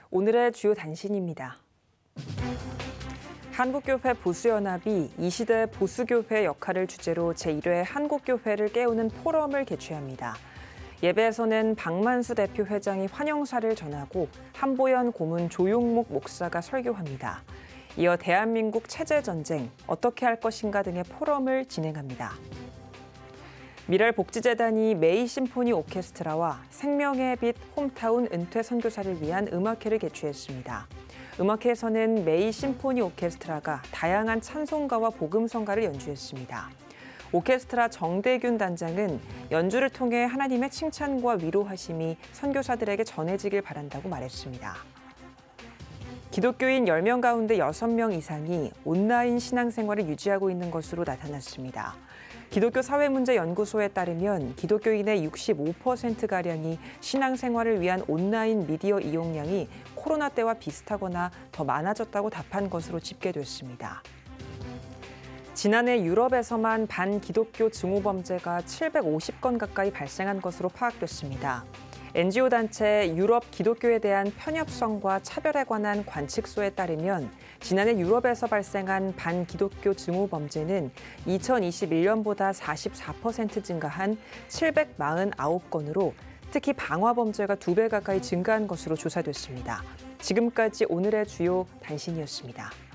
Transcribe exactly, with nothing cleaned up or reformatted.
오늘의 주요 단신입니다. 한국교회 보수연합이 이 시대 보수교회 역할을 주제로 제일 회 한국교회를 깨우는 포럼을 개최합니다. 예배에서는 박만수 대표 회장이 환영사를 전하고 한보연 고문 조용목 목사가 설교합니다. 이어 대한민국 체제전쟁, 어떻게 할 것인가 등의 포럼을 진행합니다. 미랄복지재단이 메이 심포니 오케스트라와 생명의 빛 홈타운 은퇴 선교사를 위한 음악회를 개최했습니다. 음악회에서는 메이 심포니 오케스트라가 다양한 찬송가와 복음성가를 연주했습니다. 오케스트라 정대균 단장은 연주를 통해 하나님의 칭찬과 위로하심이 선교사들에게 전해지길 바란다고 말했습니다. 기독교인 열 명 가운데 여섯 명 이상이 온라인 신앙생활을 유지하고 있는 것으로 나타났습니다. 기독교 사회문제연구소에 따르면 기독교인의 육십오 퍼센트가량이 신앙생활을 위한 온라인 미디어 이용량이 코로나 때와 비슷하거나 더 많아졌다고 답한 것으로 집계됐습니다. 지난해 유럽에서만 반기독교 증오범죄가 칠백오십 건 가까이 발생한 것으로 파악됐습니다. 엔지오 단체 유럽 기독교에 대한 편협성과 차별에 관한 관측소에 따르면 지난해 유럽에서 발생한 반기독교 증오범죄는 이천이십일 년보다 사십사 퍼센트 증가한 칠백사십구 건으로 특히 방화범죄가 두 배 가까이 증가한 것으로 조사됐습니다. 지금까지 오늘의 주요 단신이었습니다.